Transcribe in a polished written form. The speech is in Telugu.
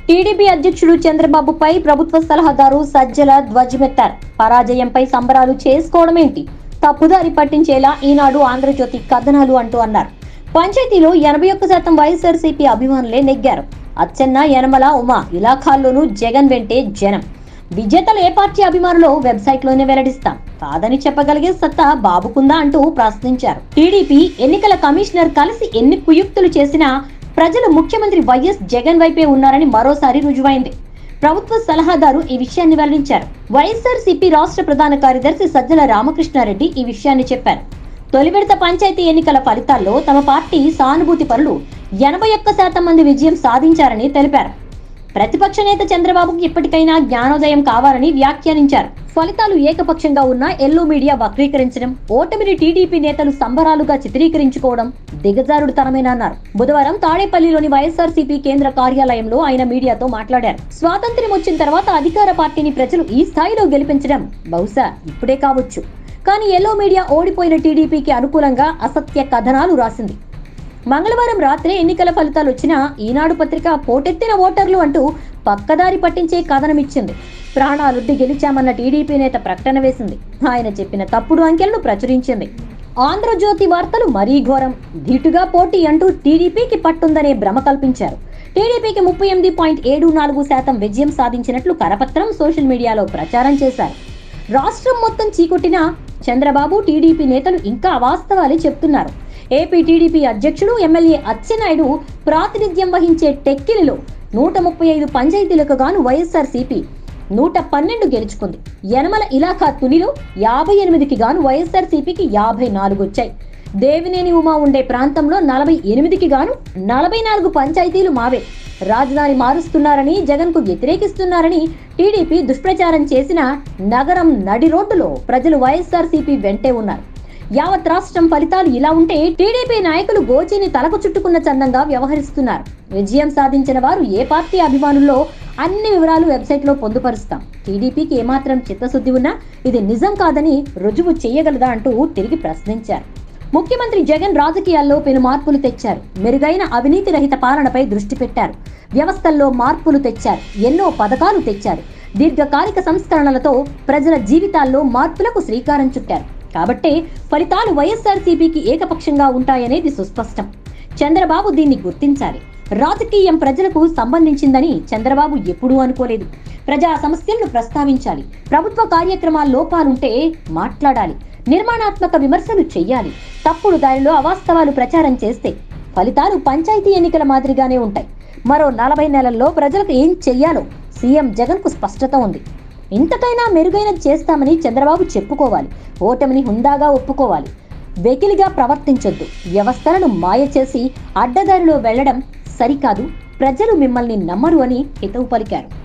టీడీపీ అధ్యక్షుడు చంద్రబాబుపై ప్రభుత్వ సలహాదారు సజ్జల ధ్వజమెత్తారు. పరాజయంపై సంబరాలు చేసుకోవడమేంటి, తప్పుదారి పట్టించేలా ఈనాడు ఆంధ్రజ్యోతి కథనాలు అంటూ అన్నారు. పంచాయతీలో 81% వైఎస్ఆర్సీపీ అభిమానులే నెగ్గారు. అచ్చెన్న, యనమల, ఉమా ఇలాఖాల్లోనూ జగన్ వెంటే జనం. విజేతలు ఏ పార్టీ అభిమానులు వెబ్సైట్ లోనే వెల్లడిస్తాం, కాదని చెప్పగలిగే సత్తా బాబుకుందా అంటూ ప్రశ్నించారు. టీడీపీ ఎన్నికల కమిషనర్ కలిసి ఎన్ని కుయుక్తులు చేసినా ప్రజలు ముఖ్యమంత్రి వైఎస్ జగన్ వైపే ఉన్నారని మరోసారి రుజువైంది. ప్రభుత్వ సలహాదారు ఈ విషయాన్ని వెల్లడించారు. వైఎస్ఆర్సీపీ రాష్ట్ర ప్రధాన కార్యదర్శి సజ్జల రామకృష్ణారెడ్డి ఈ విషయాన్ని చెప్పారు. తొలి విడత పంచాయతీ ఎన్నికల ఫలితాల్లో తమ పార్టీ సానుభూతి పరులు 81% మంది విజయం సాధించారని తెలిపారు. ప్రతిపక్ష నేత చంద్రబాబుకు ఇప్పటికైనా జ్ఞానోదయం కావాలని వ్యాఖ్యానించారు. ఫలితాలు ఏకపక్షంగా ఉన్న ఎల్లో మీడియా వక్రీకరించడం, ఓటమిని టీడీపీ నేతలు సంబరాలుగా చిత్రీకరించుకోవడం దిగజారుడుతనమేనన్నారు. బుధవారం తాడేపల్లిలోని వైఎస్ఆర్సీపీ కేంద్ర కార్యాలయంలో ఆయన మీడియాతో మాట్లాడారు. స్వాతంత్ర్యం వచ్చిన తర్వాత అధికార పార్టీని ప్రజలు ఈ స్థాయిలో గెలిపించడం బహుశా ఇప్పుడే కావచ్చు. కానీ ఎల్లో మీడియా ఓడిపోయిన టీడీపీకి అనుకూలంగా అసత్య కథనాలు రాసింది. మంగళవారం రాత్రే ఎన్నికల ఫలితాలు వచ్చినా ఈనాడు పత్రిక పోటెత్తిన ఓటర్లు అంటూ పక్కదారి పట్టించే కథనమిచ్చింది. ప్రాణాలుడ్డి గెలిచామన్న టీడీపీ నేత ప్రకటన వేసింది. ఆయన చెప్పిన తప్పుడు అంకెలను ప్రచురించింది. ఆంధ్రజ్యోతి వార్తలు మరీ ఘోరం, ధీటుగా పోటీ అంటూ టీడీపీకి పట్టుందనే భ్రమ కల్పించారు. టీడీపీకి 38.74% విజయం సాధించినట్లు కరపత్రం సోషల్ మీడియాలో ప్రచారం చేశారు. రాష్ట్రం మొత్తం చీకొట్టిన చంద్రబాబు, టీడీపీ నేతలు ఇంకా అవాస్తవాలే చెప్తున్నారు. ఏపీ టీడీపీ అధ్యక్షుడు ఎమ్మెల్యే అచ్చెన్నాయుడు ప్రాతినిధ్యం వహించే టెక్కిలిలో 135 పంచాయతీలకు గాను వైఎస్ఆర్సీపీ 112 గెలుచుకుంది. యనమల ఇలాఖా తునిలో 58కి గాను వైఎస్ఆర్సీపీకి 54 వచ్చాయి. దేవినేని ఉమా ఉండే ప్రాంతంలో 48కి గాను 44 పంచాయతీలు మావే. రాజధాని మారుస్తున్నారని, జగన్ కు వ్యతిరేకిస్తున్నారని టీడీపీ దుష్ప్రచారం చేసిన నగరం నడి రోడ్డులో ప్రజలు వైఎస్ఆర్సీపీ వెంటే ఉన్నారు. యావత్ రాష్ట్రం ఫలితాలు ఇలా ఉంటే టీడీపీ నాయకులు గోచీని తలకు చుట్టుకున్న చందంగా వ్యవహరిస్తున్నారు. విజయం సాధించిన వారు ఏ పార్టీ అభిమానుల్లో అన్ని వివరాలు వెబ్సైట్ లో పొందుపరుస్తాం. టీడీపీకి ఏమాత్రం చిత్తశుద్ధి ఉన్నా ఇది నిజం కాదని రుజువు చేయగలదా అంటూ తిరిగి ప్రశ్నించారు. ముఖ్యమంత్రి జగన్ రాజకీయాల్లో పెను మార్పులు తెచ్చారు. మెరుగైన అవినీతి రహిత పాలనపై దృష్టి పెట్టారు. వ్యవస్థల్లో మార్పులు తెచ్చారు. ఎన్నో పథకాలు తెచ్చారు. దీర్ఘకాలిక సంస్కరణలతో ప్రజల జీవితాల్లో మార్పులకు శ్రీకారం చుట్టారు. కాబట్టే ఫలితాలు వైఎస్ఆర్సీపీకి ఏకపక్షంగా ఉంటాయనేది సుస్పష్టం. చంద్రబాబు దీన్ని గుర్తించాలి. రాజకీయం ప్రజలకు సంబంధించిందని చంద్రబాబు ఎప్పుడూ అనుకోలేదు. ప్రజా సమస్యలను ప్రస్తావించాలి. ప్రభుత్వ కార్యక్రమాల లోపాలుంటే మాట్లాడాలి. నిర్మాణాత్మక విమర్శలు చెయ్యాలి. తప్పుడు దారిలో అవాస్తవాలు ప్రచారం చేస్తే ఫలితాలు పంచాయతీ ఎన్నికల మాదిరిగానే ఉంటాయి. మరో 40 నెలల్లో ప్రజలకు ఏం చెయ్యాలో సీఎం జగన్ కు స్పష్టత ఉంది. ఇంతకైనా మెరుగైనది చేస్తామని చంద్రబాబు చెప్పుకోవాలి. ఓటమిని హుందాగా ఒప్పుకోవాలి. వెకిలిగా ప్రవర్తించొద్దు. వ్యవస్థలను మాయ చేసి అడ్డదారిలో వెళ్లడం సరికాదు. ప్రజలు మిమ్మల్ని నమ్మరు అని హితవు పలికారు.